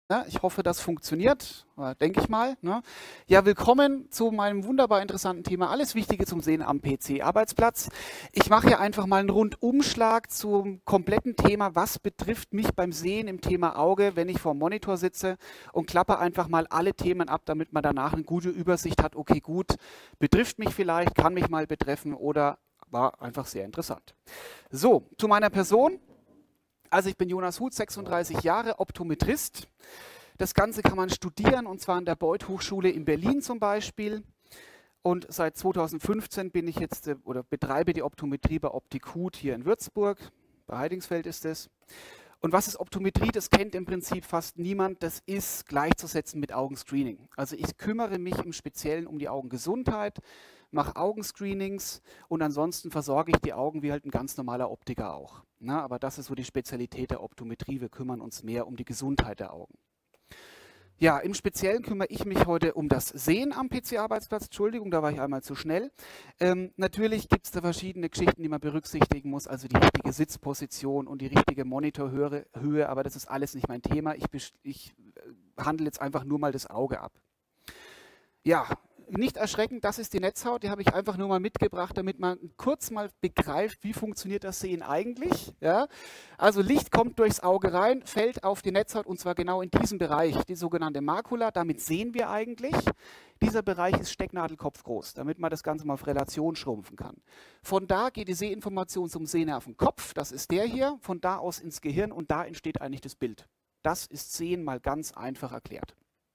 Ja, ich hoffe, das funktioniert, denke ich mal. Ne? Ja, willkommen zu meinem wunderbar interessanten Thema Alles Wichtige zum Sehen am PC-Arbeitsplatz. Ich mache hier einfach mal einen Rundumschlag zum kompletten Thema, was betrifft mich beim Sehen im Thema Auge, wenn ich vor dem Monitor sitze, und klappe einfach mal alle Themen ab, damit man danach eine gute Übersicht hat. Okay, gut, betrifft mich vielleicht, kann mich mal betreffen oder war einfach sehr interessant. So, zu meiner Person. Also ich bin Jonas Huth, 36 Jahre, Optometrist. Das Ganze kann man studieren, und zwar an der Beuth Hochschule in Berlin zum Beispiel. Und seit 2015 bin ich jetzt oder betreibe die Optometrie bei Optik-Huth hier in Würzburg. Bei Heidingsfeld ist es. Und was ist Optometrie? Das kennt im Prinzip fast niemand. Das ist gleichzusetzen mit Augenscreening. Also ich kümmere mich im Speziellen um die Augengesundheit, mache Augenscreenings und ansonsten versorge ich die Augen wie halt ein ganz normaler Optiker auch. Na, aber das ist so die Spezialität der Optometrie. Wir kümmern uns mehr um die Gesundheit der Augen. Ja, im Speziellen kümmere ich mich heute um das Sehen am PC-Arbeitsplatz. Entschuldigung, da war ich einmal zu schnell. Natürlich gibt es da verschiedene Geschichten, die man berücksichtigen muss, also die richtige Sitzposition und die richtige Monitorhöhe, aber das ist alles nicht mein Thema. Ich handle jetzt einfach nur mal das Auge ab. Ja, nicht erschrecken, das ist die Netzhaut, die habe ich einfach nur mal mitgebracht, damit man kurz mal begreift, wie funktioniert das Sehen eigentlich. Ja? Also Licht kommt durchs Auge rein, fällt auf die Netzhaut, und zwar genau in diesem Bereich, die sogenannte Makula, damit sehen wir eigentlich. Dieser Bereich ist Stecknadelkopf groß, damit man das Ganze mal auf Relation schrumpfen kann. Von da geht die Sehinformation zum Sehnervenkopf, das ist der hier, von da aus ins Gehirn, und da entsteht eigentlich das Bild. Das ist Sehen mal ganz einfach erklärt.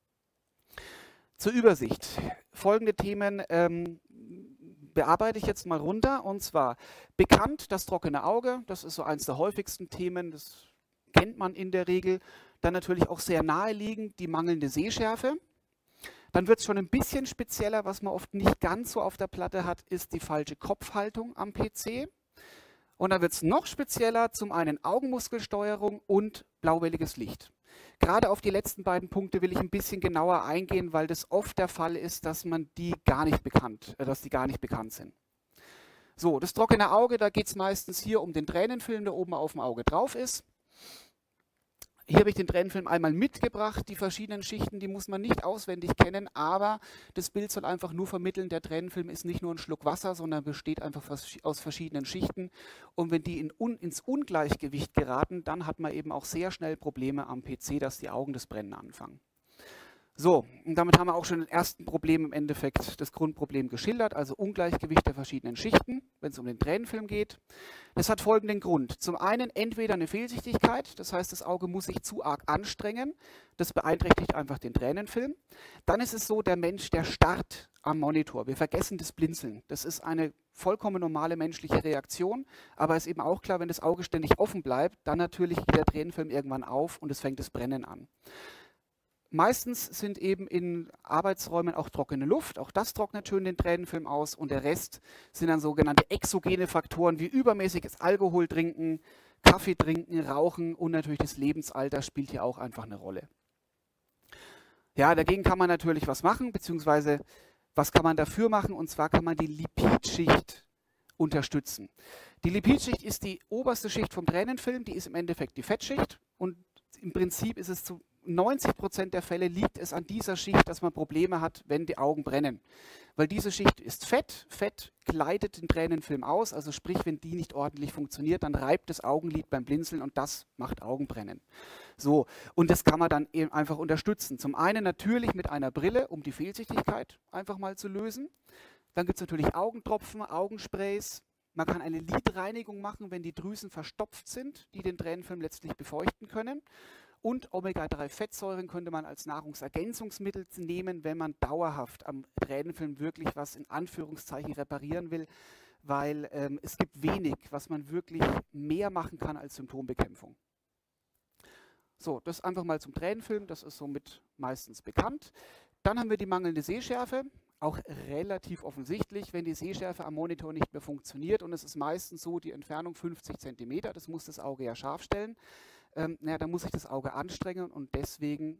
Zur Übersicht. Folgende Themen bearbeite ich jetzt mal runter, und zwar bekannt das trockene Auge, das ist so eins der häufigsten Themen, das kennt man in der Regel. Dann natürlich auch sehr naheliegend die mangelnde Sehschärfe. Dann wird es schon ein bisschen spezieller, was man oft nicht ganz so auf der Platte hat, ist die falsche Kopfhaltung am PC. Und dann wird es noch spezieller, zum einen Augenmuskelsteuerung und blauwelliges Licht. Gerade auf die letzten beiden Punkte will ich ein bisschen genauer eingehen, weil das oft der Fall ist, dass die gar nicht bekannt sind. So, das trockene Auge, da geht es meistens hier um den Tränenfilm, der oben auf dem Auge drauf ist. Hier habe ich den Tränenfilm einmal mitgebracht. Die verschiedenen Schichten, die muss man nicht auswendig kennen, aber das Bild soll einfach nur vermitteln, der Tränenfilm ist nicht nur ein Schluck Wasser, sondern besteht einfach aus verschiedenen Schichten. Und wenn die ins Ungleichgewicht geraten, dann hat man eben auch sehr schnell Probleme am PC, dass die Augen das Brennen anfangen. So, und damit haben wir auch schon den ersten Problem im Endeffekt, das Grundproblem geschildert, also Ungleichgewicht der verschiedenen Schichten, wenn es um den Tränenfilm geht. Das hat folgenden Grund. Zum einen entweder eine Fehlsichtigkeit, das heißt, das Auge muss sich zu arg anstrengen, das beeinträchtigt einfach den Tränenfilm. Dann ist es so, der Mensch, der starrt am Monitor. Wir vergessen das Blinzeln. Das ist eine vollkommen normale menschliche Reaktion, aber es ist eben auch klar, wenn das Auge ständig offen bleibt, dann natürlich geht der Tränenfilm irgendwann auf und es fängt das Brennen an. Meistens sind eben in Arbeitsräumen auch trockene Luft, auch das trocknet schön den Tränenfilm aus, und der Rest sind dann sogenannte exogene Faktoren wie übermäßiges Alkohol trinken, Kaffee trinken, Rauchen, und natürlich das Lebensalter spielt hier auch einfach eine Rolle. Ja, dagegen kann man natürlich was machen, beziehungsweise was kann man dafür machen, und zwar kann man die Lipidschicht unterstützen. Die Lipidschicht ist die oberste Schicht vom Tränenfilm, die ist im Endeffekt die Fettschicht, und im Prinzip ist es zu 90% der Fälle liegt es an dieser Schicht, dass man Probleme hat, wenn die Augen brennen. Weil diese Schicht ist Fett. Fett gleitet den Tränenfilm aus, also sprich, wenn die nicht ordentlich funktioniert, dann reibt das Augenlid beim Blinzeln und das macht Augenbrennen. So, und das kann man dann eben einfach unterstützen. Zum einen natürlich mit einer Brille, um die Fehlsichtigkeit einfach mal zu lösen. Dann gibt es natürlich Augentropfen, Augensprays. Man kann eine Lidreinigung machen, wenn die Drüsen verstopft sind, die den Tränenfilm letztlich befeuchten können. Und Omega-3-Fettsäuren könnte man als Nahrungsergänzungsmittel nehmen, wenn man dauerhaft am Tränenfilm wirklich was in Anführungszeichen reparieren will, weil es gibt wenig, was man wirklich mehr machen kann als Symptombekämpfung. So, das einfach mal zum Tränenfilm, das ist somit meistens bekannt. Dann haben wir die mangelnde Sehschärfe, auch relativ offensichtlich, wenn die Sehschärfe am Monitor nicht mehr funktioniert, und es ist meistens so, die Entfernung 50 cm, das muss das Auge ja scharf stellen. Da muss sich das Auge anstrengen, und deswegen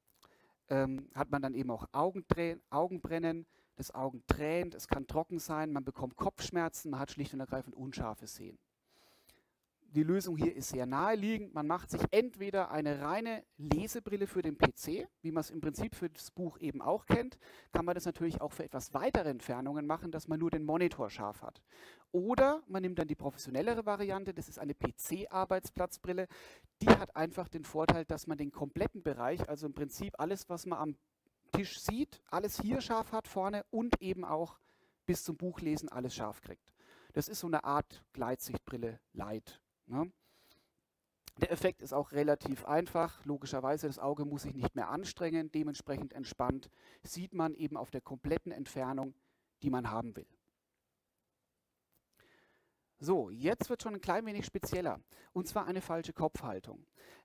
hat man dann eben auch Augenbrennen, das Auge tränt, es kann trocken sein, man bekommt Kopfschmerzen, man hat schlicht und ergreifend unscharfes Sehen. Die Lösung hier ist sehr naheliegend. Man macht sich entweder eine reine Lesebrille für den PC, wie man es im Prinzip für das Buch eben auch kennt, kann man das natürlich auch für etwas weitere Entfernungen machen, dass man nur den Monitor scharf hat. Oder man nimmt dann die professionellere Variante, das ist eine PC-Arbeitsplatzbrille. Die hat einfach den Vorteil, dass man den kompletten Bereich, also im Prinzip alles, was man am Tisch sieht, alles hier scharf hat vorne und eben auch bis zum Buchlesen alles scharf kriegt. Das ist so eine Art Gleitsichtbrille Light. Ne? Der Effekt ist auch relativ einfach. Logischerweise, das Auge muss sich nicht mehr anstrengen. Dementsprechend entspannt sieht man eben auf der kompletten Entfernung, die man haben will. So, jetzt wird schon ein klein wenig spezieller. Und zwar eine falsche Kopfhaltung.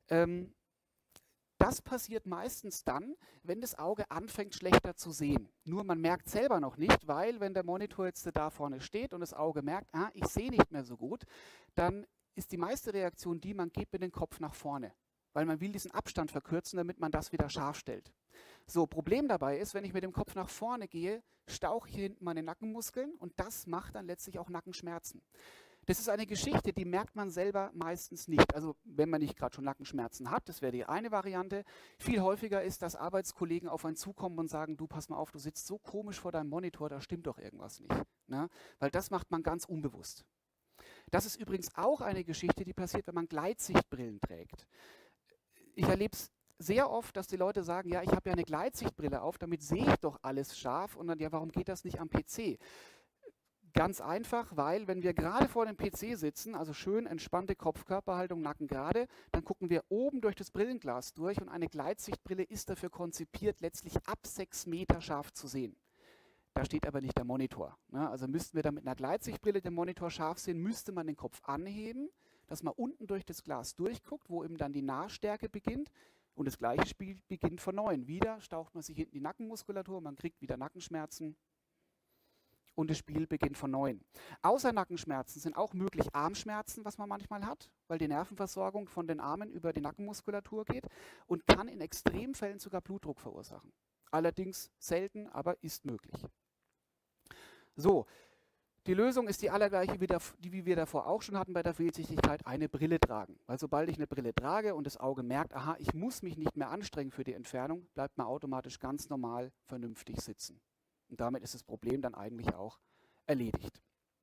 Das passiert meistens dann, wenn das Auge anfängt schlechter zu sehen. Nur man merkt selber noch nicht, weil wenn der Monitor jetzt da vorne steht und das Auge merkt, ich sehe nicht mehr so gut, dann ist die meiste Reaktion die, man geht mit dem Kopf nach vorne, weil man will diesen Abstand verkürzen, damit man das wieder scharf stellt. So, Problem dabei ist, wenn ich mit dem Kopf nach vorne gehe, stauche ich hier hinten meine Nackenmuskeln und das macht dann letztlich auch Nackenschmerzen. Das ist eine Geschichte, die merkt man selber meistens nicht. Also wenn man nicht gerade schon Nackenschmerzen hat, das wäre die eine Variante. Viel häufiger ist, dass Arbeitskollegen auf einen zukommen und sagen, du pass mal auf, du sitzt so komisch vor deinem Monitor, da stimmt doch irgendwas nicht. Ne? Weil das macht man ganz unbewusst. Das ist übrigens auch eine Geschichte, die passiert, wenn man Gleitsichtbrillen trägt. Ich erlebe es sehr oft, dass die Leute sagen, ja, ich habe ja eine Gleitsichtbrille auf, damit sehe ich doch alles scharf. Und dann, ja, warum geht das nicht am PC? Ganz einfach, weil wenn wir gerade vor dem PC sitzen, also schön entspannte Kopf-Körperhaltung, Nacken gerade, dann gucken wir oben durch das Brillenglas durch und eine Gleitsichtbrille ist dafür konzipiert, letztlich ab 6 Meter scharf zu sehen. Da steht aber nicht der Monitor. Ne? Also müssten wir dann mit einer Gleitsichtbrille den Monitor scharf sehen, müsste man den Kopf anheben, dass man unten durch das Glas durchguckt, wo eben dann die Nahstärke beginnt. Und das gleiche Spiel beginnt von neuem. Wieder staucht man sich hinten die Nackenmuskulatur, man kriegt wieder Nackenschmerzen. Und das Spiel beginnt von neuem. Außer Nackenschmerzen sind auch möglich Armschmerzen, was man manchmal hat, weil die Nervenversorgung von den Armen über die Nackenmuskulatur geht und kann in Extremfällen sogar Blutdruck verursachen. Allerdings selten, aber ist möglich. So, die Lösung ist die allergleiche, wie wir davor auch schon hatten bei der Fehlsichtigkeit, eine Brille tragen. Weil sobald ich eine Brille trage und das Auge merkt, aha, ich muss mich nicht mehr anstrengen für die Entfernung, bleibt man automatisch ganz normal vernünftig sitzen. Und damit ist das Problem dann eigentlich auch erledigt.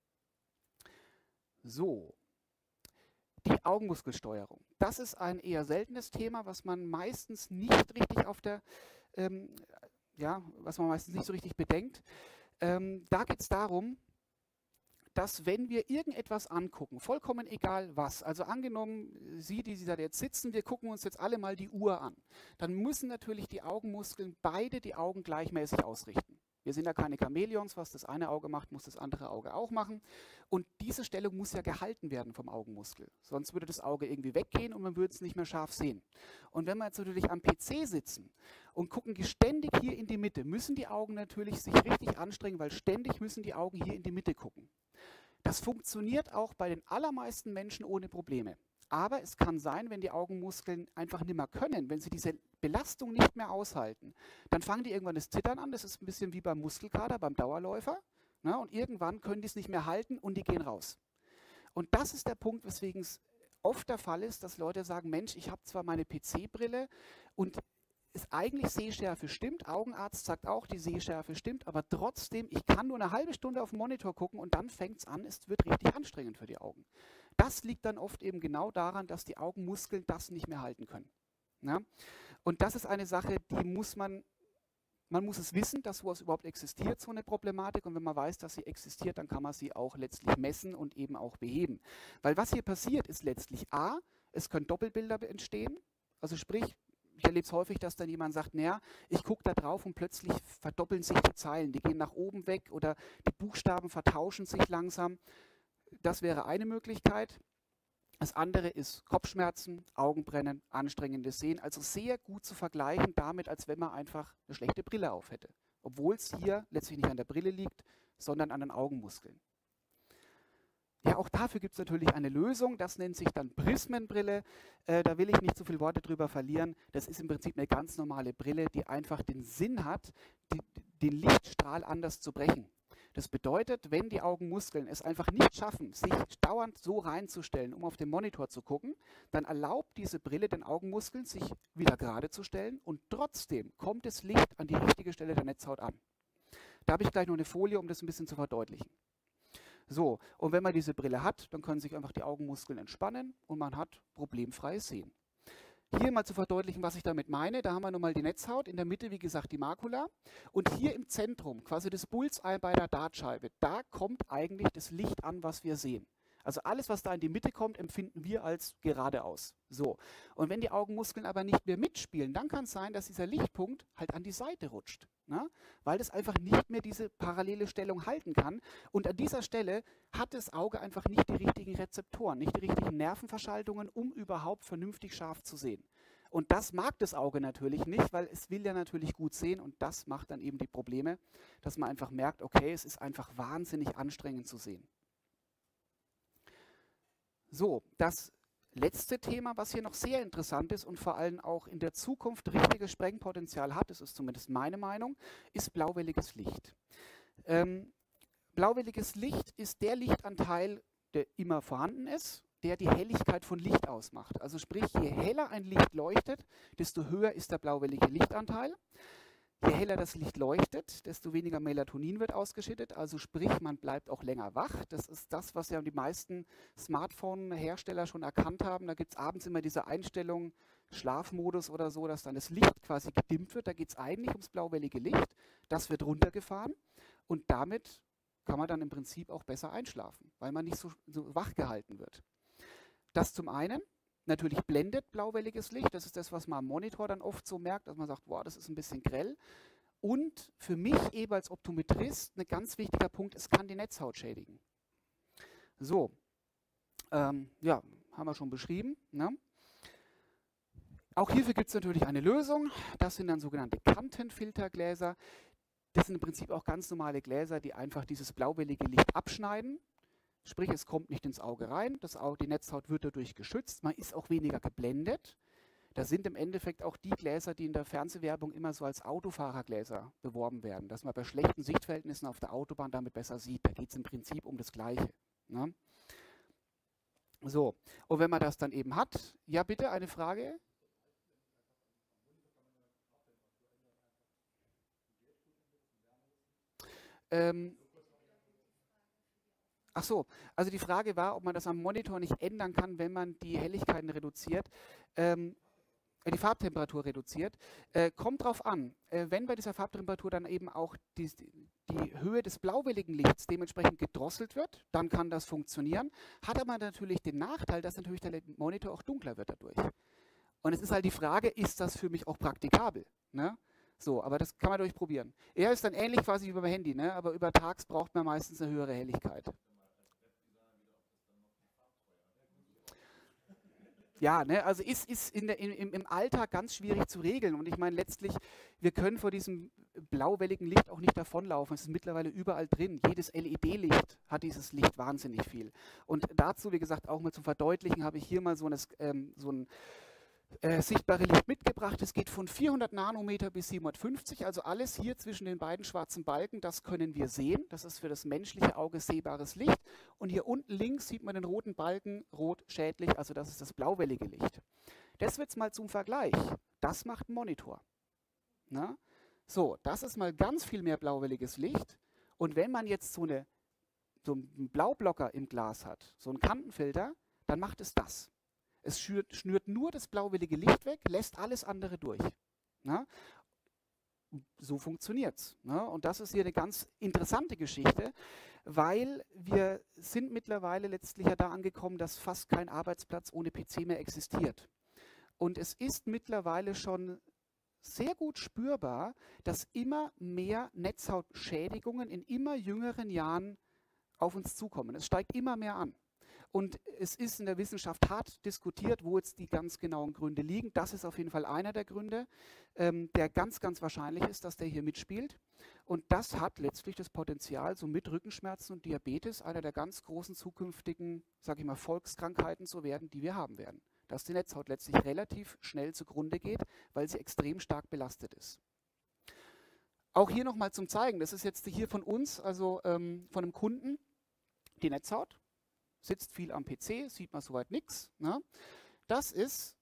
So, die Augenmuskelsteuerung. Das ist ein eher seltenes Thema, was man meistens nicht richtig was man meistens nicht so richtig bedenkt. Da geht es darum, dass wenn wir irgendetwas angucken, vollkommen egal was, also angenommen, Sie, die da jetzt sitzen, wir gucken uns jetzt alle mal die Uhr an, dann müssen natürlich die Augenmuskeln beide die Augen gleichmäßig ausrichten. Wir sind ja keine Chamäleons, was das eine Auge macht, muss das andere Auge auch machen. Und diese Stellung muss ja gehalten werden vom Augenmuskel. Sonst würde das Auge irgendwie weggehen und man würde es nicht mehr scharf sehen. Und wenn wir jetzt natürlich am PC sitzen und gucken ständig hier in die Mitte, müssen die Augen natürlich sich richtig anstrengen, weil ständig müssen die Augen hier in die Mitte gucken. Das funktioniert auch bei den allermeisten Menschen ohne Probleme. Aber es kann sein, wenn die Augenmuskeln einfach nicht mehr können, wenn sie diese Belastung nicht mehr aushalten, dann fangen die irgendwann das Zittern an. Das ist ein bisschen wie beim Muskelkater, beim Dauerläufer. Ne? Und irgendwann können die es nicht mehr halten und die gehen raus. Und das ist der Punkt, weswegen es oft der Fall ist, dass Leute sagen, Mensch, ich habe zwar meine PC-Brille und ist eigentlich Sehschärfe stimmt, Augenarzt sagt auch, die Sehschärfe stimmt, aber trotzdem, ich kann nur eine halbe Stunde auf den Monitor gucken und dann fängt es an, es wird richtig anstrengend für die Augen. Das liegt dann oft eben genau daran, dass die Augenmuskeln das nicht mehr halten können. Ja? Und das ist eine Sache, die muss man muss es wissen, dass sowas überhaupt existiert, so eine Problematik. Und wenn man weiß, dass sie existiert, dann kann man sie auch letztlich messen und eben auch beheben. Weil was hier passiert, ist letztlich A, es können Doppelbilder entstehen, also sprich, ich erlebe es häufig, dass dann jemand sagt, naja, ich gucke da drauf und plötzlich verdoppeln sich die Zeilen, die gehen nach oben weg oder die Buchstaben vertauschen sich langsam. Das wäre eine Möglichkeit. Das andere ist Kopfschmerzen, Augenbrennen, anstrengendes Sehen. Also sehr gut zu vergleichen damit, als wenn man einfach eine schlechte Brille auf hätte. Obwohl es hier letztlich nicht an der Brille liegt, sondern an den Augenmuskeln. Ja, auch dafür gibt es natürlich eine Lösung, das nennt sich dann Prismenbrille. Da will ich nicht so viele Worte drüber verlieren. Das ist im Prinzip eine ganz normale Brille, die einfach den Sinn hat, den Lichtstrahl anders zu brechen. Das bedeutet, wenn die Augenmuskeln es einfach nicht schaffen, sich dauernd so reinzustellen, um auf den Monitor zu gucken, dann erlaubt diese Brille den Augenmuskeln, sich wieder gerade zu stellen und trotzdem kommt das Licht an die richtige Stelle der Netzhaut an. Da habe ich gleich noch eine Folie, um das ein bisschen zu verdeutlichen. So, und wenn man diese Brille hat, dann können sich einfach die Augenmuskeln entspannen und man hat problemfreies Sehen. Hier mal zu verdeutlichen, was ich damit meine. Da haben wir nochmal die Netzhaut, in der Mitte, wie gesagt, die Makula. Und hier im Zentrum, quasi das Bullseye bei der Dartscheibe, da kommt eigentlich das Licht an, was wir sehen. Also alles, was da in die Mitte kommt, empfinden wir als geradeaus. So. Und wenn die Augenmuskeln aber nicht mehr mitspielen, dann kann es sein, dass dieser Lichtpunkt halt an die Seite rutscht. Ne? Weil das einfach nicht mehr diese parallele Stellung halten kann. Und an dieser Stelle hat das Auge einfach nicht die richtigen Rezeptoren, nicht die richtigen Nervenverschaltungen, um überhaupt vernünftig scharf zu sehen. Und das mag das Auge natürlich nicht, weil es will ja natürlich gut sehen und das macht dann eben die Probleme, dass man einfach merkt, okay, es ist einfach wahnsinnig anstrengend zu sehen. So, das letzte Thema, was hier noch sehr interessant ist und vor allem auch in der Zukunft richtiges Sprengpotenzial hat, das ist zumindest meine Meinung, ist blauwelliges Licht. Blauwelliges Licht ist der Lichtanteil, der immer vorhanden ist, der die Helligkeit von Licht ausmacht. Also sprich, je heller ein Licht leuchtet, desto höher ist der blauwellige Lichtanteil. Je heller das Licht leuchtet, desto weniger Melatonin wird ausgeschüttet, also sprich, man bleibt auch länger wach. Das ist das, was ja die meisten Smartphone-Hersteller schon erkannt haben. Da gibt es abends immer diese Einstellung, Schlafmodus oder so, dass dann das Licht quasi gedimmt wird. Da geht es eigentlich ums blauwellige Licht. Das wird runtergefahren und damit kann man dann im Prinzip auch besser einschlafen, weil man nicht so wach gehalten wird. Das zum einen. Natürlich blendet blauwelliges Licht, das ist das, was man am Monitor dann oft so merkt, dass man sagt, wow, das ist ein bisschen grell. Und für mich eben als Optometrist ein ganz wichtiger Punkt, es kann die Netzhaut schädigen. So, ja, haben wir schon beschrieben. Ne? Auch hierfür gibt es natürlich eine Lösung, das sind dann sogenannte Kantenfiltergläser. Das sind im Prinzip auch ganz normale Gläser, die einfach dieses blauwellige Licht abschneiden. Sprich, es kommt nicht ins Auge rein, die Netzhaut wird dadurch geschützt, man ist auch weniger geblendet. Das sind im Endeffekt auch die Gläser, die in der Fernsehwerbung immer so als Autofahrergläser beworben werden, dass man bei schlechten Sichtverhältnissen auf der Autobahn damit besser sieht. Da geht es im Prinzip um das Gleiche. Ne? So, und wenn man das dann eben hat, ja bitte, eine Frage? Ach so, also die Frage war, ob man das am Monitor nicht ändern kann, wenn man die Helligkeiten reduziert, die Farbtemperatur reduziert. Kommt drauf an, wenn bei dieser Farbtemperatur dann eben auch die Höhe des blauwelligen Lichts dementsprechend gedrosselt wird, dann kann das funktionieren. Hat aber natürlich den Nachteil, dass natürlich der Monitor auch dunkler wird dadurch. Und es ist halt die Frage, ist das für mich auch praktikabel? Ne? So, aber das kann man durchprobieren. Er ist dann ähnlich quasi wie beim Handy, ne? Aber über Tags braucht man meistens eine höhere Helligkeit. Ja, ne, also ist im Alltag ganz schwierig zu regeln. Und ich meine letztlich, wir können vor diesem blauwelligen Licht auch nicht davonlaufen. Es ist mittlerweile überall drin. Jedes LED-Licht hat dieses Licht wahnsinnig viel. Und dazu, wie gesagt, auch mal zum Verdeutlichen, habe ich hier mal so ein sichtbare Licht mitgebracht. Es geht von 400 Nanometer bis 750, also alles hier zwischen den beiden schwarzen Balken, das können wir sehen. Das ist für das menschliche Auge sehbares Licht. Und hier unten links sieht man den roten Balken, rot schädlich, also das ist das blauwellige Licht. Das wird mal zum Vergleich. Das macht ein Monitor. Na? So, das ist mal ganz viel mehr blauwelliges Licht. Und wenn man jetzt so einen Blaublocker im Glas hat, so einen Kantenfilter, dann macht es das. Es schnürt nur das blauwellige Licht weg, lässt alles andere durch. Na? So funktioniert es. Und das ist hier eine ganz interessante Geschichte, weil wir sind mittlerweile letztlich ja da angekommen, dass fast kein Arbeitsplatz ohne PC mehr existiert. Und es ist mittlerweile schon sehr gut spürbar, dass immer mehr Netzhautschädigungen in immer jüngeren Jahren auf uns zukommen. Es steigt immer mehr an. Und es ist in der Wissenschaft hart diskutiert, wo jetzt die ganz genauen Gründe liegen. Das ist auf jeden Fall einer der Gründe, der ganz, ganz wahrscheinlich ist, dass der hier mitspielt. Und das hat letztlich das Potenzial, so mit Rückenschmerzen und Diabetes, einer der ganz großen zukünftigen, sage ich mal, Volkskrankheiten zu werden, die wir haben werden. Dass die Netzhaut letztlich relativ schnell zugrunde geht, weil sie extrem stark belastet ist. Auch hier nochmal zum Zeigen, das ist jetzt hier von uns, also von einem Kunden, die Netzhaut, sitzt viel am PC, sieht man soweit nichts. Ne? Das ist,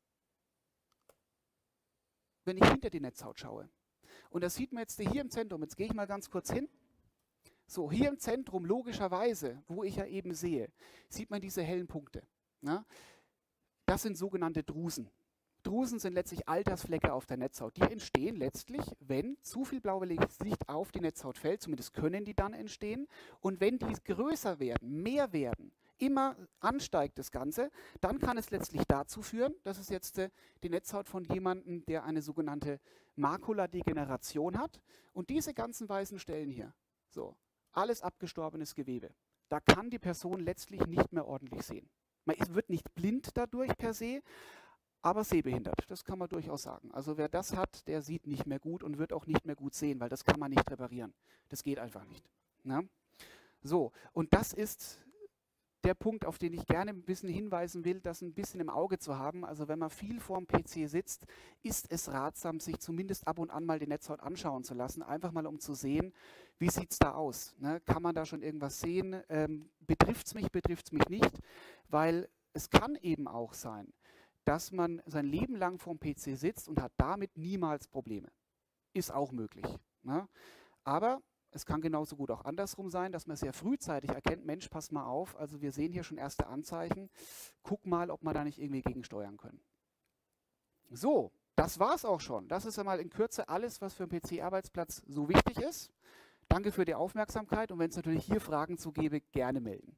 wenn ich hinter die Netzhaut schaue. Und das sieht man jetzt hier im Zentrum, jetzt gehe ich mal ganz kurz hin. So, hier im Zentrum, logischerweise, wo ich ja eben sehe, sieht man diese hellen Punkte. Ne? Das sind sogenannte Drusen. Drusen sind letztlich Altersflecke auf der Netzhaut. Die entstehen letztlich, wenn zu viel blaues Licht auf die Netzhaut fällt, zumindest können die dann entstehen. Und wenn die größer werden, mehr werden, immer ansteigt das Ganze, dann kann es letztlich dazu führen, das ist jetzt die Netzhaut von jemandem, der eine sogenannte Makuladegeneration hat. Und diese ganzen weißen Stellen hier, so, alles abgestorbenes Gewebe, da kann die Person letztlich nicht mehr ordentlich sehen. Man wird nicht blind dadurch per se, aber sehbehindert, das kann man durchaus sagen. Also wer das hat, der sieht nicht mehr gut und wird auch nicht mehr gut sehen, weil das kann man nicht reparieren. Das geht einfach nicht. Ne? So, und das ist der Punkt, auf den ich gerne ein bisschen hinweisen will, das ein bisschen im Auge zu haben. Also wenn man viel vorm PC sitzt, ist es ratsam, sich zumindest ab und an mal die Netzhaut anschauen zu lassen, einfach mal um zu sehen, wie sieht es da aus. Ne? Kann man da schon irgendwas sehen? Betrifft es mich nicht? Weil es kann eben auch sein, dass man sein Leben lang vorm PC sitzt und hat damit niemals Probleme. Ist auch möglich. Ne? Aber es kann genauso gut auch andersrum sein, dass man sehr frühzeitig erkennt, Mensch, pass mal auf, also wir sehen hier schon erste Anzeichen, guck mal, ob wir da nicht irgendwie gegensteuern können. So, das war's auch schon. Das ist einmal in Kürze alles, was für einen PC-Arbeitsplatz so wichtig ist. Danke für die Aufmerksamkeit und wenn es natürlich hier Fragen zu gäbe, gerne melden.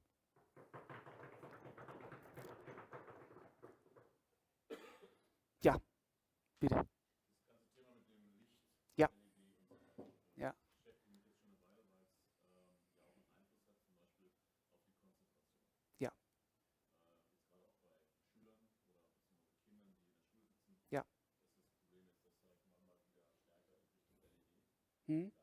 Ja, bitte. Ja. Ja. Ja. Ja. Hm?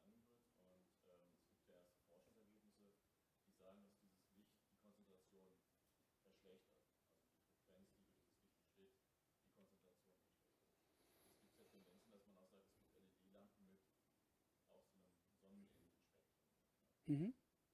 Mhm.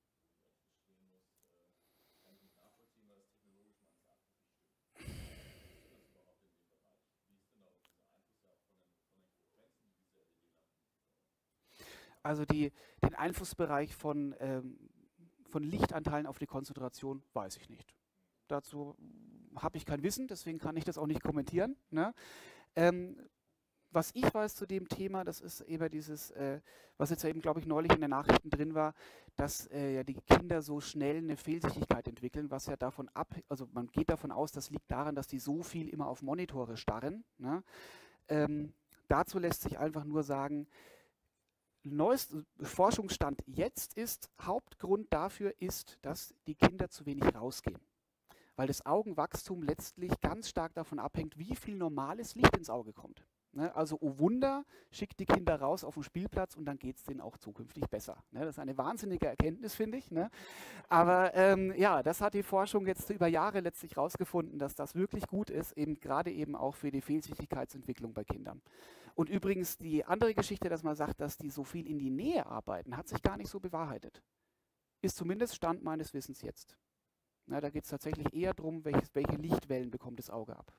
Also den Einflussbereich von Lichtanteilen auf die Konzentration weiß ich nicht. Dazu habe ich kein Wissen, deswegen kann ich das auch nicht kommentieren. Ne? Was ich weiß zu dem Thema, das ist eben dieses, was jetzt eben, glaube ich, neulich in den Nachrichten drin war, dass ja die Kinder so schnell eine Fehlsichtigkeit entwickeln, was ja davon also man geht davon aus, das liegt daran, dass die so viel immer auf Monitore starren. Ne? Dazu lässt sich einfach nur sagen, neuester Forschungsstand jetzt ist, Hauptgrund dafür ist, dass die Kinder zu wenig rausgehen. Weil das Augenwachstum letztlich ganz stark davon abhängt, wie viel normales Licht ins Auge kommt. Ne? Also, oh Wunder, schickt die Kinder raus auf den Spielplatz und dann geht es denen auch zukünftig besser. Ne? Das ist eine wahnsinnige Erkenntnis, finde ich. Ne? Aber ja, das hat die Forschung jetzt über Jahre letztlich rausgefunden, dass das wirklich gut ist, eben gerade eben auch für die Fehlsichtigkeitsentwicklung bei Kindern. Und übrigens die andere Geschichte, dass man sagt, dass die so viel in die Nähe arbeiten, hat sich gar nicht so bewahrheitet. Ist zumindest Stand meines Wissens jetzt. Na, da geht es tatsächlich eher darum, welche Lichtwellen bekommt das Auge ab.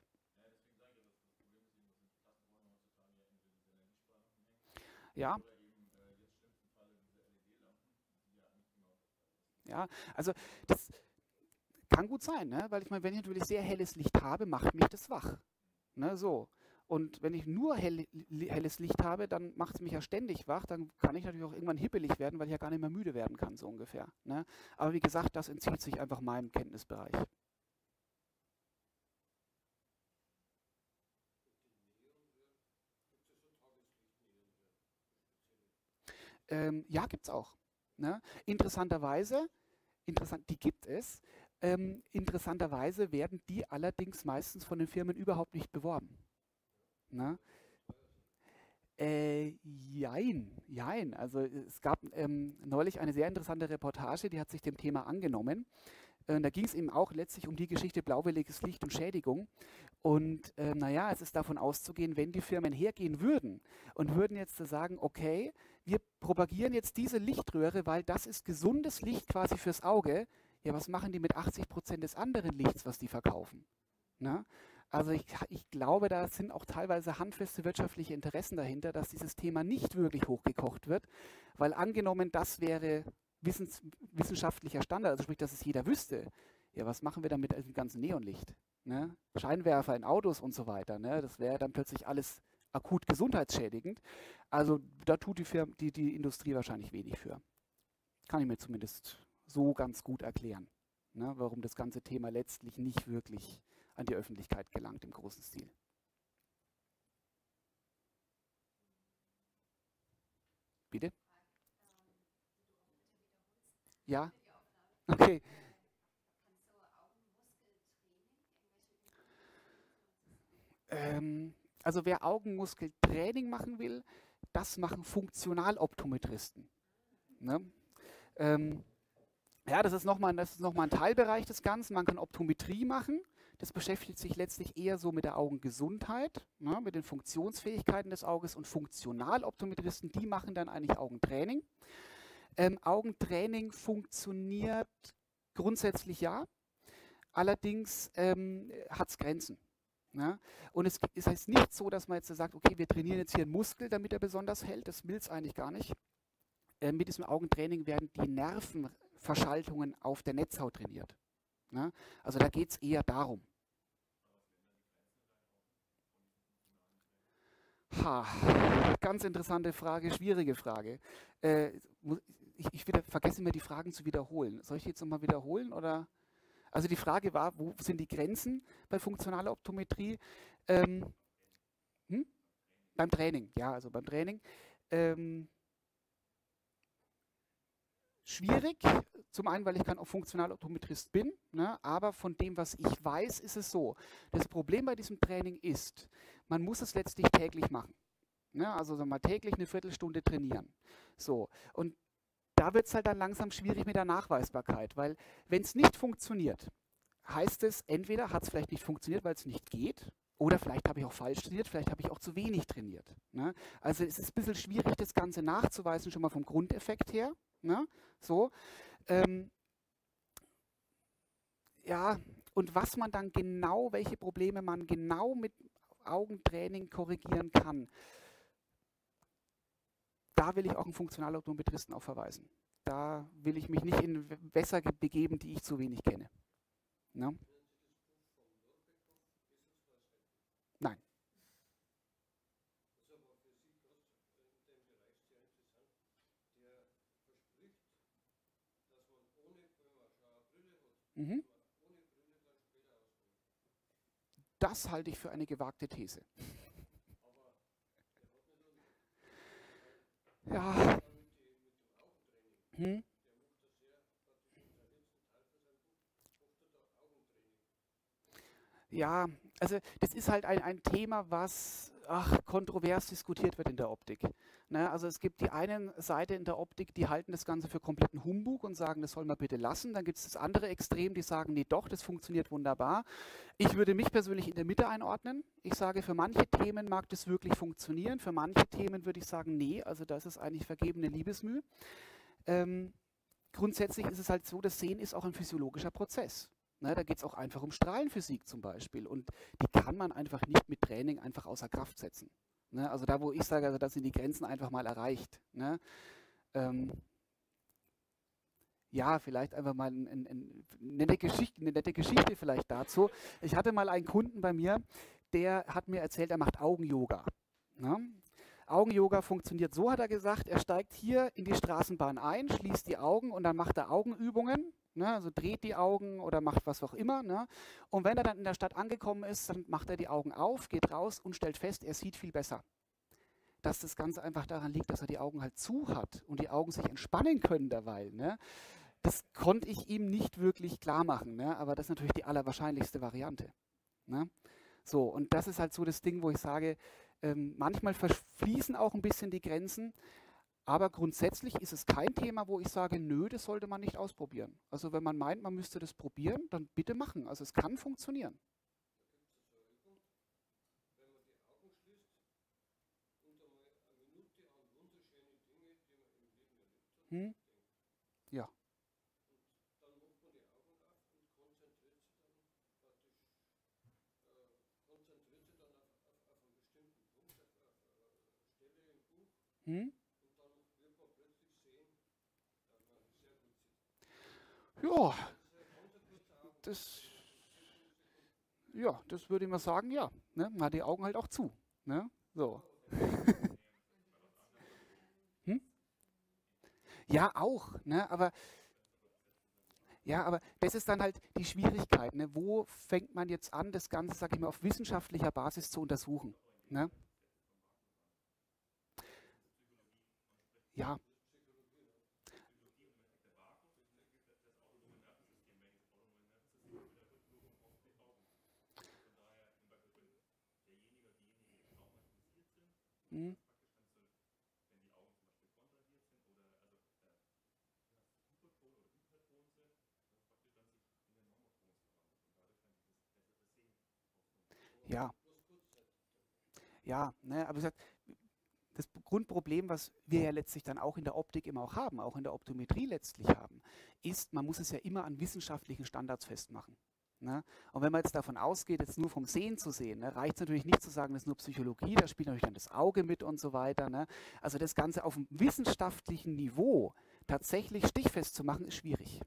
Ja. Ja, also das kann gut sein, ne? Weil ich meine, wenn ich natürlich sehr helles Licht habe, macht mich das wach. Ne, so. Und wenn ich nur helles Licht habe, dann macht es mich ja ständig wach, dann kann ich natürlich auch irgendwann hippelig werden, weil ich ja gar nicht mehr müde werden kann, so ungefähr. Ne? Aber wie gesagt, das entzieht sich einfach meinem Kenntnisbereich. Ja, gibt es auch. Ne? Interessanterweise, die gibt es. Interessanterweise werden die allerdings meistens von den Firmen überhaupt nicht beworben. Ne? Jein. Also es gab neulich eine sehr interessante Reportage, die hat sich dem Thema angenommen. Da ging es eben auch letztlich um die Geschichte blauwelliges Licht und Schädigung. Und naja, es ist davon auszugehen, wenn die Firmen hergehen würden und würden jetzt sagen, okay, wir propagieren jetzt diese Lichtröhre, weil das ist gesundes Licht quasi fürs Auge. Ja, was machen die mit 80% des anderen Lichts, was die verkaufen? Ne? Also ich glaube, da sind auch teilweise handfeste wirtschaftliche Interessen dahinter, dass dieses Thema nicht wirklich hochgekocht wird, weil angenommen, das wäre wissenschaftlicher Standard, also sprich, dass es jeder wüsste, ja, was machen wir dann mit dem ganzen Neonlicht? Ne? Scheinwerfer in Autos und so weiter, ne? Das wäre dann plötzlich alles akut gesundheitsschädigend. Also da tut die Industrie wahrscheinlich wenig für. Kann ich mir zumindest so ganz gut erklären, ne? Warum das ganze Thema letztlich nicht wirklich an die Öffentlichkeit gelangt im großen Stil. Bitte? Ja? Okay. Also wer Augenmuskeltraining machen will, das machen Funktionaloptometristen. Ne? Ja, das ist nochmal ein Teilbereich des Ganzen. Man kann Optometrie machen. Das beschäftigt sich letztlich eher so mit der Augengesundheit, ne, mit den Funktionsfähigkeiten des Auges, und Funktionaloptometristen, die machen dann eigentlich Augentraining. Augentraining funktioniert grundsätzlich ja, allerdings hat es Grenzen. Ja? Und es heißt nicht so, dass man jetzt sagt, okay, wir trainieren jetzt hier einen Muskel, damit er besonders hält. Das will es eigentlich gar nicht. Mit diesem Augentraining werden die Nervenverschaltungen auf der Netzhaut trainiert. Ja? Also da geht es eher darum. Ganz interessante Frage, schwierige Frage. Ich vergesse immer, die Fragen zu wiederholen. Soll ich die jetzt nochmal wiederholen? Oder? Also die Frage war, wo sind die Grenzen bei funktionaler Optometrie? Beim Training, ja, also beim Training. Schwierig, zum einen, weil ich kein Funktionaloptometrist bin, ne, aber von dem, was ich weiß, ist es so. Das Problem bei diesem Training ist, man muss es letztlich täglich machen. Ne, also mal täglich eine Viertelstunde trainieren. So, und da wird es halt dann langsam schwierig mit der Nachweisbarkeit, weil wenn es nicht funktioniert, heißt es, entweder hat es vielleicht nicht funktioniert, weil es nicht geht, oder vielleicht habe ich auch falsch trainiert, vielleicht habe ich auch zu wenig trainiert. Ne? Also es ist ein bisschen schwierig, das Ganze nachzuweisen, schon mal vom Grundeffekt her. Ne? So. Ja, und was man dann genau, welche Probleme man genau mit Augentraining korrigieren kann, da will ich auch einen Funktionaloptometristen auch verweisen. Da will ich mich nicht in Wässer begeben, die ich zu wenig kenne. Ne? Nein. Mhm. Das halte ich für eine gewagte These. Ja. Ja, also das ist halt ein Thema, was kontrovers diskutiert wird in der Optik. Ne? Also es gibt die eine Seite in der Optik, die halten das Ganze für kompletten Humbug und sagen, das soll man bitte lassen. Dann gibt es das andere Extrem, die sagen, nee doch, das funktioniert wunderbar. Ich würde mich persönlich in der Mitte einordnen. Ich sage, für manche Themen mag das wirklich funktionieren, für manche Themen würde ich sagen, nee, also das ist eigentlich vergebene Liebesmüh. Grundsätzlich ist es halt so, das Sehen ist auch ein physiologischer Prozess. Ne, da geht es auch einfach um Strahlenphysik zum Beispiel, und die kann man einfach nicht mit Training einfach außer Kraft setzen. Ne, also da, wo ich sage, also da sind die Grenzen einfach mal erreicht. Ne? Ja, vielleicht einfach mal eine nette Geschichte vielleicht dazu. Ich hatte mal einen Kunden bei mir, der hat mir erzählt, er macht Augen-Yoga. Ne? Augen-Yoga funktioniert so, hat er gesagt, er steigt hier in die Straßenbahn ein, schließt die Augen und dann macht er Augenübungen. Ne, also dreht die Augen oder macht was auch immer. Ne? Und wenn er dann in der Stadt angekommen ist, dann macht er die Augen auf, geht raus und stellt fest, er sieht viel besser. Dass das Ganze einfach daran liegt, dass er die Augen halt zu hat und die Augen sich entspannen können derweil. Ne? Das konnte ich ihm nicht wirklich klar machen, ne? Aber das ist natürlich die allerwahrscheinlichste Variante. Ne? So, und das ist halt so das Ding, wo ich sage, manchmal verfließen auch ein bisschen die Grenzen. Aber grundsätzlich ist es kein Thema, wo ich sage, nö, das sollte man nicht ausprobieren. Also wenn man meint, man müsste das probieren, dann bitte machen. Also es kann funktionieren. Hm? Ja. Hm? Ja, das, ja, das würde ich mal sagen, ja. Ne? Man hat die Augen halt auch zu. Ne? So. Hm? Ja, auch. Ne? Aber das ist dann halt die Schwierigkeit. Ne? Wo fängt man jetzt an, das Ganze, sag ich mal, auf wissenschaftlicher Basis zu untersuchen? Ne? Ja, hm, ja, ja. Ne? Aber wie gesagt, das Grundproblem, was wir ja letztlich dann auch in der Optik immer auch haben, auch in der Optometrie letztlich haben, ist, man muss es ja immer an wissenschaftlichen Standards festmachen. Ne? Und wenn man jetzt davon ausgeht, jetzt nur vom Sehen zu sehen, ne, reicht es natürlich nicht zu sagen, das ist nur Psychologie, da spielt natürlich dann das Auge mit und so weiter. Ne? Also das Ganze auf einem wissenschaftlichen Niveau tatsächlich stichfest zu machen, ist schwierig.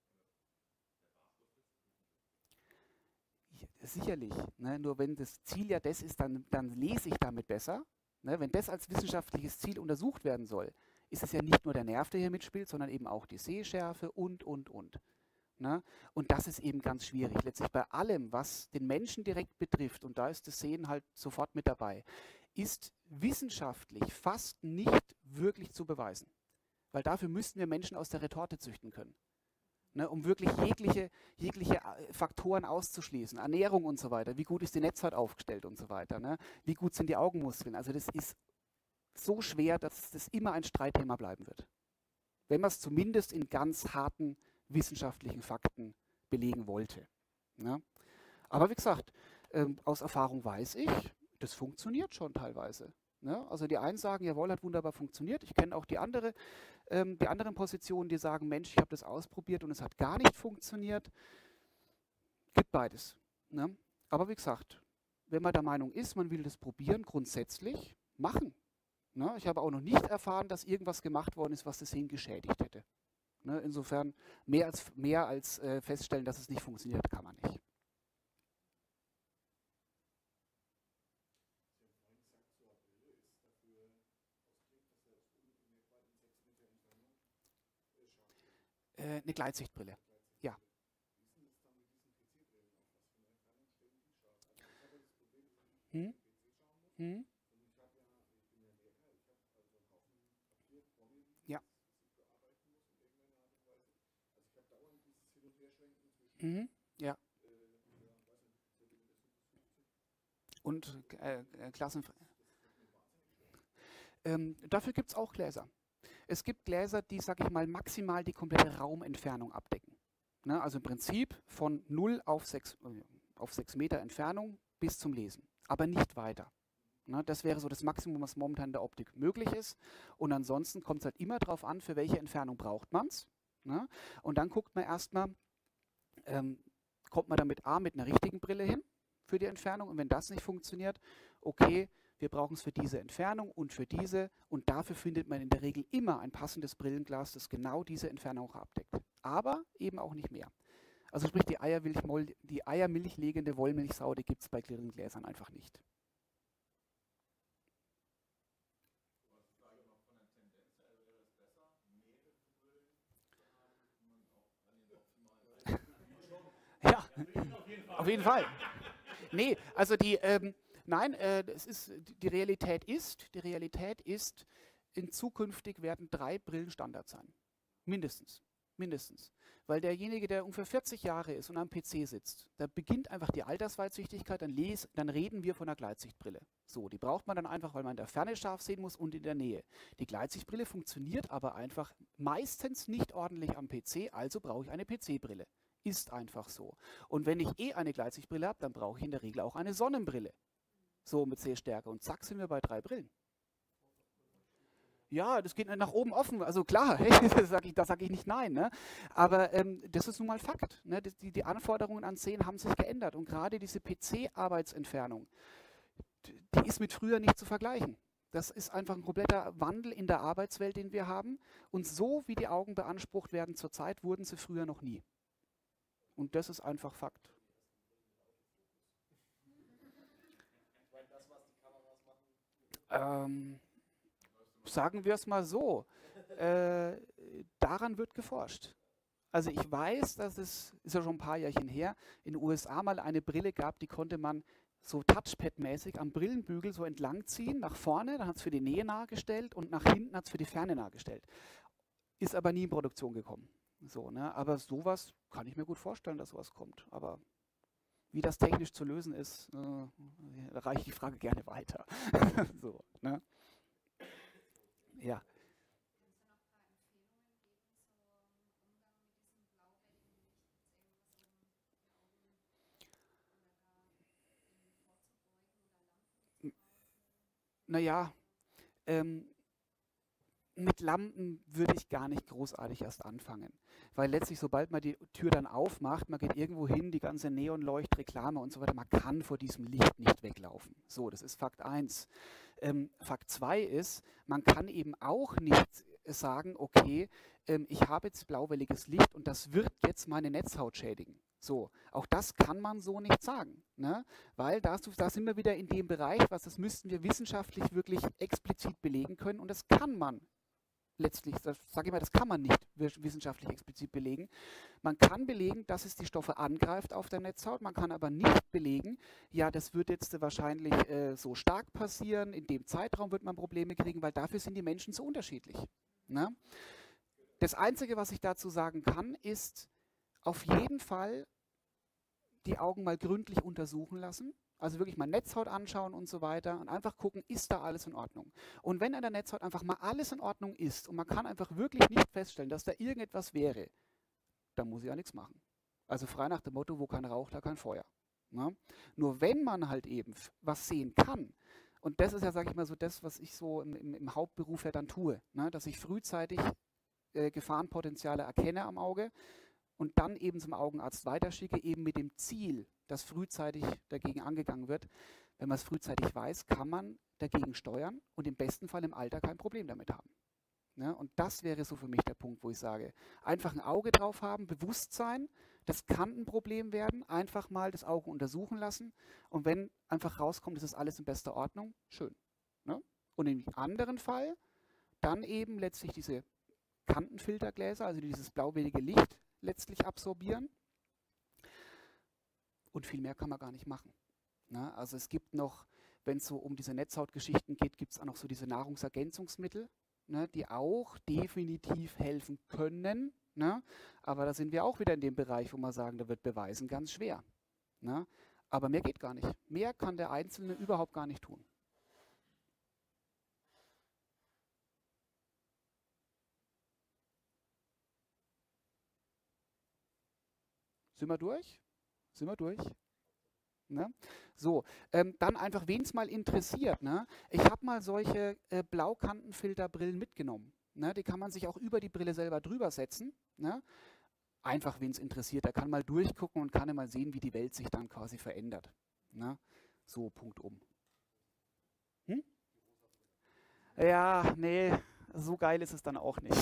Sicherlich. Ne? Nur wenn das Ziel ja das ist, dann lese ich damit besser. Ne? Wenn das als wissenschaftliches Ziel untersucht werden soll, ist es ja nicht nur der Nerv, der hier mitspielt, sondern eben auch die Sehschärfe und. Ne? Und das ist eben ganz schwierig. Letztlich bei allem, was den Menschen direkt betrifft, und da ist das Sehen halt sofort mit dabei, ist wissenschaftlich fast nicht wirklich zu beweisen. Weil dafür müssten wir Menschen aus der Retorte züchten können. Ne, um wirklich jegliche Faktoren auszuschließen, Ernährung und so weiter, wie gut ist die Netzhaut aufgestellt und so weiter, ne? Wie gut sind die Augenmuskeln. Also das ist so schwer, dass das immer ein Streitthema bleiben wird. Wenn man es zumindest in ganz harten wissenschaftlichen Fakten belegen wollte. Ne? Aber wie gesagt, aus Erfahrung weiß ich, das funktioniert schon teilweise. Ne? Also die einen sagen, jawohl, hat wunderbar funktioniert. Ich kenne auch die anderen Positionen, die sagen, Mensch, ich habe das ausprobiert und es hat gar nicht funktioniert. Gibt beides. Ne? Aber wie gesagt, wenn man der Meinung ist, man will das probieren, grundsätzlich machen. Ne? Ich habe auch noch nicht erfahren, dass irgendwas gemacht worden ist, was das Sehen geschädigt hätte. Ne? Insofern mehr als feststellen, dass es nicht funktioniert, kann man nicht. Eine Gleitsichtbrille. Ja. Hm? Hm? Ja. Mhm. Ja. Und Klassenfrei. Dafür gibt es auch Gläser. Es gibt Gläser, die, sag ich mal, maximal die komplette Raumentfernung abdecken. Ne? Also im Prinzip von 0 auf 6 Meter Entfernung bis zum Lesen. Aber nicht weiter. Ne? Das wäre so das Maximum, was momentan in der Optik möglich ist. Und ansonsten kommt es halt immer darauf an, für welche Entfernung braucht man es. Ne? Und dann guckt man erstmal, kommt man damit mit einer richtigen Brille hin für die Entfernung. Und wenn das nicht funktioniert, okay, wir brauchen es für diese Entfernung und für diese. Und dafür findet man in der Regel immer ein passendes Brillenglas, das genau diese Entfernung auch abdeckt. Aber eben auch nicht mehr. Also sprich, die eiermilchlegende Wollmilchsau, die gibt es bei klirrenden Gläsern einfach nicht. Ja, auf jeden Fall. Nee, also nein, die Realität ist, in zukünftig werden 3 Brillen Standard sein. Mindestens. Mindestens. Weil derjenige, der ungefähr 40 Jahre ist und am PC sitzt, da beginnt einfach die Altersweitsichtigkeit, dann reden wir von einer Gleitsichtbrille. So, die braucht man dann einfach, weil man in der Ferne scharf sehen muss und in der Nähe. Die Gleitsichtbrille funktioniert aber einfach meistens nicht ordentlich am PC, also brauche ich eine PC-Brille. Ist einfach so. Und wenn ich eine Gleitsichtbrille habe, dann brauche ich in der Regel auch eine Sonnenbrille. So mit Sehstärke. Und zack sind wir bei 3 Brillen. Ja, das geht nach oben offen. Also klar, da sag ich nicht nein. Ne? Aber das ist nun mal Fakt. Ne? Die Anforderungen an Sehen haben sich geändert. Und gerade diese PC-Arbeitsentfernung, die ist mit früher nicht zu vergleichen. Das ist einfach ein kompletter Wandel in der Arbeitswelt, den wir haben. Und so wie die Augen beansprucht werden zurzeit, wurden sie früher noch nie. Und das ist einfach Fakt. Ähm, Sagen wir es mal so, daran wird geforscht. Also ich weiß, dass es, ist ja schon ein paar Jährchen her, in den USA mal eine Brille gab, die konnte man so Touchpad-mäßig am Brillenbügel so entlang ziehen, nach vorne, dann hat es für die Nähe nahegestellt und nach hinten hat es für die Ferne nahegestellt. Ist aber nie in Produktion gekommen. So, ne? Aber sowas kann ich mir gut vorstellen, dass sowas kommt. Aber wie das technisch zu lösen ist, da reiche ich die Frage gerne weiter. So, ne? Ja. Naja, ähm, mit Lampen würde ich gar nicht großartig erst anfangen. Weil letztlich, sobald man die Tür dann aufmacht, man geht irgendwo hin, die ganze Neonleuchtreklame und so weiter, man kann vor diesem Licht nicht weglaufen. So, das ist Fakt 1. Fakt 2 ist, man kann eben auch nicht sagen, okay, ich habe jetzt blauwelliges Licht und das wird jetzt meine Netzhaut schädigen. So, auch das kann man so nicht sagen, ne? Weil da sind wir wieder in dem Bereich, das müssten wir wissenschaftlich wirklich explizit belegen können und das kann man letztlich, sage ich mal, das kann man nicht wissenschaftlich explizit belegen. Man kann belegen, dass es die Stoffe angreift auf der Netzhaut, man kann aber nicht belegen, ja, das wird jetzt wahrscheinlich so stark passieren, in dem Zeitraum wird man Probleme kriegen, weil dafür sind die Menschen so unterschiedlich. Ne? Das Einzige, was ich dazu sagen kann, ist auf jeden Fall die Augen mal gründlich untersuchen lassen. Also wirklich mal Netzhaut anschauen und so weiter und einfach gucken, ist da alles in Ordnung. Und wenn an der Netzhaut einfach mal alles in Ordnung ist und man kann einfach wirklich nicht feststellen, dass da irgendetwas wäre, dann muss ich ja nichts machen. Also frei nach dem Motto, wo kein Rauch, da kein Feuer. Ne? Nur wenn man halt eben was sehen kann, und das ist ja, sage ich mal, so das, was ich so im Hauptberuf ja dann tue, ne? Dass ich frühzeitig Gefahrenpotenziale erkenne am Auge und dann eben zum Augenarzt weiterschicke, eben mit dem Ziel, dass frühzeitig dagegen angegangen wird. Wenn man es frühzeitig weiß, kann man dagegen steuern und im besten Fall im Alter kein Problem damit haben. Ne? Und das wäre so für mich der Punkt, wo ich sage, einfach ein Auge drauf haben, Bewusstsein, das kann ein Problem werden, einfach mal das Auge untersuchen lassen und wenn einfach rauskommt, das ist alles in bester Ordnung, schön. Ne? Und im anderen Fall dann eben letztlich diese Kantenfiltergläser, also dieses blauwellige Licht letztlich absorbieren. Und viel mehr kann man gar nicht machen. Ne? Also es gibt noch, wenn es so um diese Netzhautgeschichten geht, gibt es auch noch so diese Nahrungsergänzungsmittel, ne, die auch definitiv helfen können. Ne? Aber da sind wir auch wieder in dem Bereich, wo wir sagen, da wird Beweisen ganz schwer. Ne? Aber mehr geht gar nicht. Mehr kann der Einzelne überhaupt gar nicht tun. Sind wir durch? Sind wir durch? Ne? So, dann einfach, wen es mal interessiert. Ne? Ich habe mal solche Blaukantenfilterbrillen mitgenommen. Ne? Die kann man sich auch über die Brille selber drüber setzen. Ne? Einfach, wen es interessiert. Der kann mal durchgucken und kann mal sehen, wie die Welt sich dann quasi verändert. Ne? So, Punkt um. Hm? Ja, nee, so geil ist es dann auch nicht.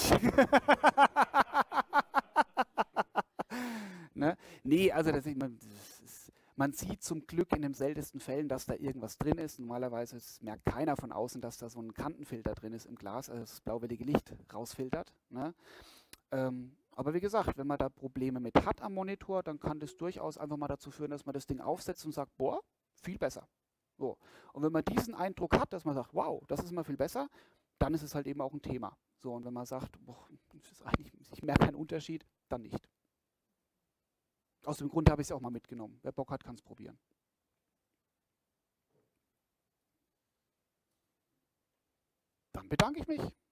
Ne? Nee, also man sieht zum Glück in den seltensten Fällen, dass da irgendwas drin ist. Normalerweise merkt keiner von außen, dass da so ein Kantenfilter drin ist im Glas, also das blauwellige Licht rausfiltert. Ne? Aber wie gesagt, wenn man da Probleme mit hat am Monitor, dann kann das durchaus einfach mal dazu führen, dass man das Ding aufsetzt und sagt, boah, viel besser. So. Und wenn man diesen Eindruck hat, dass man sagt, wow, das ist mal viel besser, dann ist es halt eben auch ein Thema. So, und wenn man sagt, boah, ich merke keinen Unterschied, dann nicht. Aus dem Grund habe ich es auch mal mitgenommen. Wer Bock hat, kann es probieren. Dann bedanke ich mich.